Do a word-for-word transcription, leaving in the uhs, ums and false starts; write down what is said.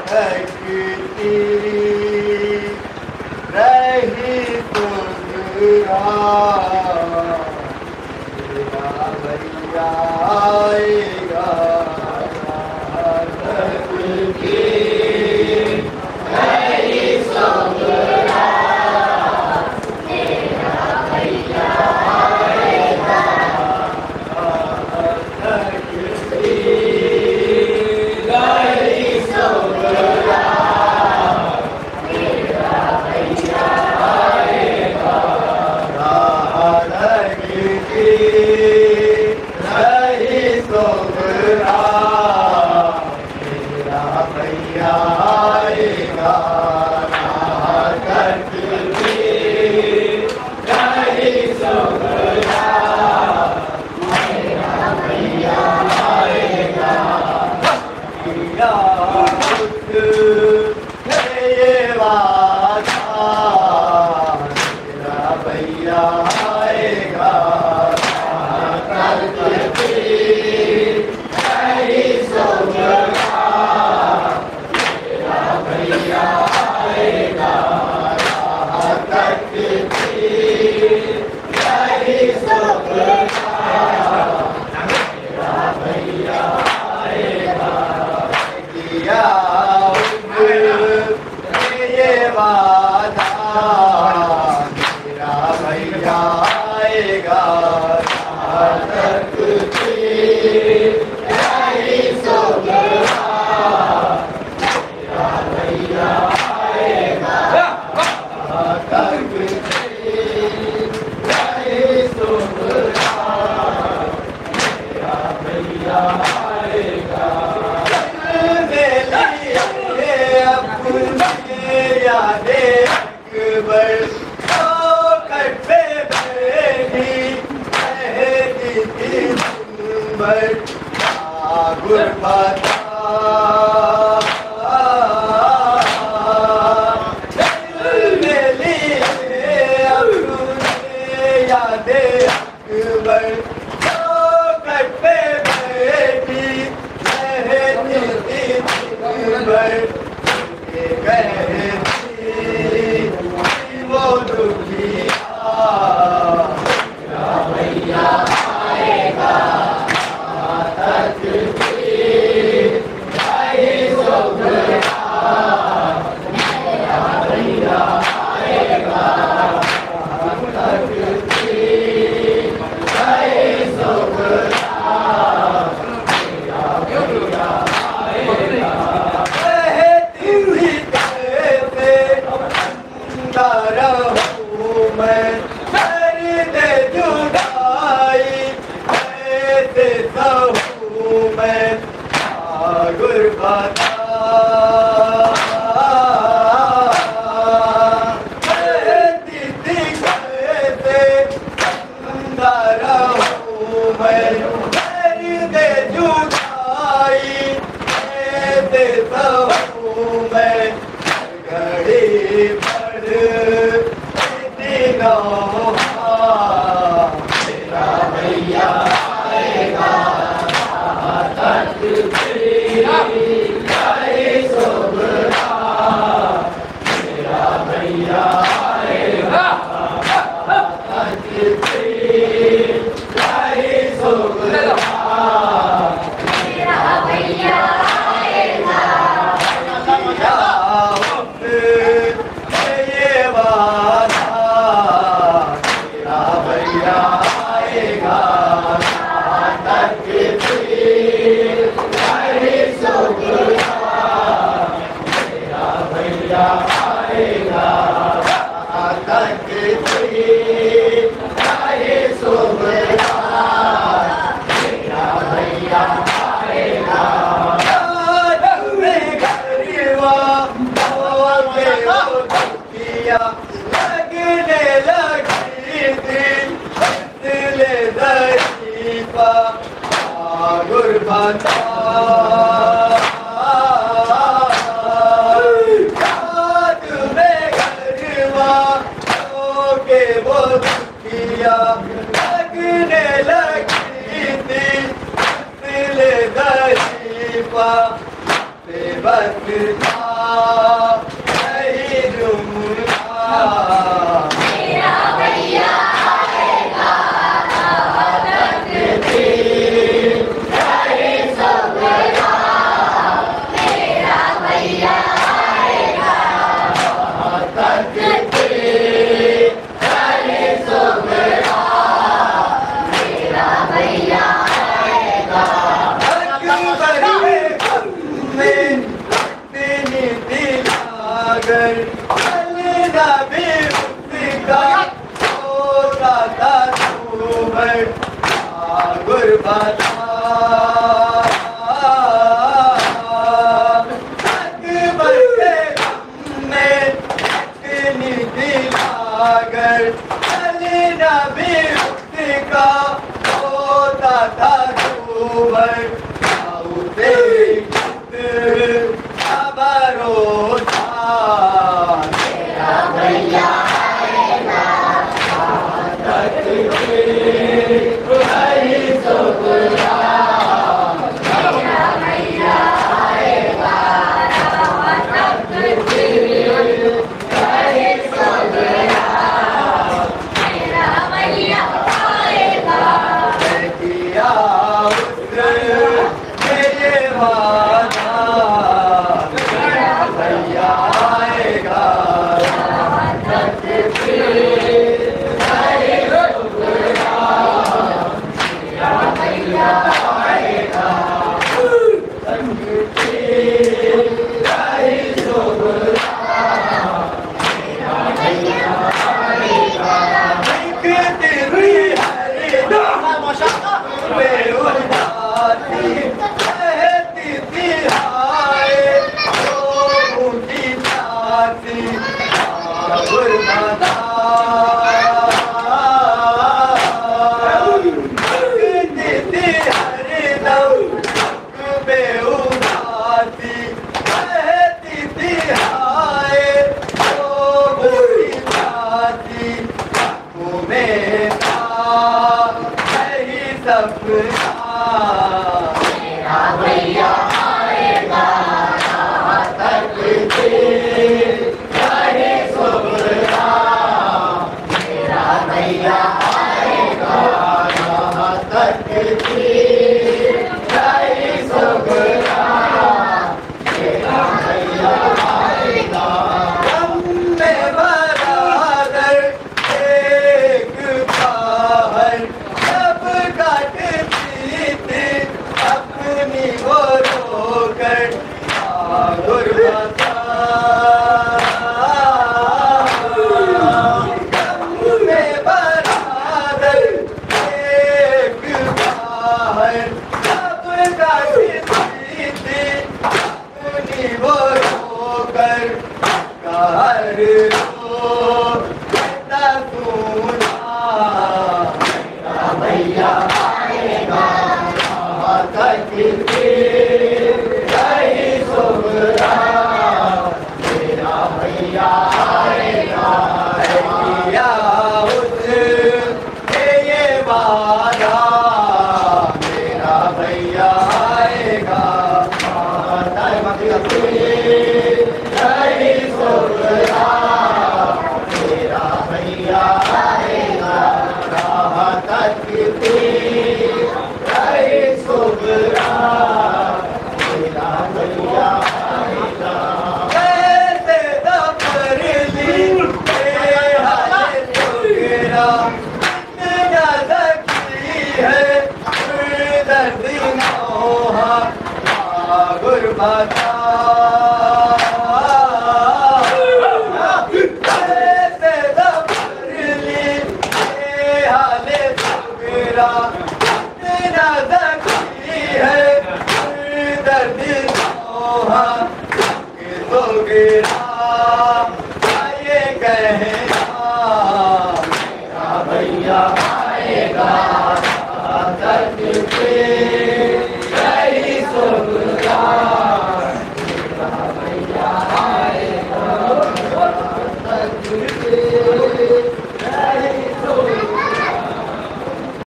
भटकती रही तुझरा तेरा भैया आएगा भटकती रही तुझरा तेरा भैया आएगा भटकती गुरबत नहीं दूंगा मेरा भैया आएगा करे सोगरा मेरा भैया आएगा करे सोगरा मेरा भैया आएगा अगर अलना भी उसका होता था तुम्हें गुरबता अकबर के हमने इतनी दिलागर अलना भी उसका होता था तुम्हें भरोसा मेरा भैया आएगा हरी सोगरा मेरा भैया आएगा हरी सोगरा मेरा भैया आएगा किया मेरे वादा भैया आएगा भैया आएगा मेरा भैया आएगा करे सोगरा मेरा भैया आएगा करे सोगरा मेरा भैया आएगा हमने बराबर एक बाहर सब काटती थी अपनी वो रोकर गुरबता हमने बराबर एक बाहर सब काटती थी अपनी वो रोकर कहर मेरा भैया आएगा कहीं सोगरा मेरा भैया आएगा किया उसने ये वादा मेरा भैया आएगा कहीं सोगरा मेरा भैया आएगा कहीं सोगरा मेरा भैया आएगा कैसे दफर दी हाल सोगरा इतना ज़की है दर्द मोहा गुरबता कैसे दफर ली हाल सोगरा इतना ज़की है दर्द मोहा सोगरा ये कहना मेरा भैया आएगा दर्द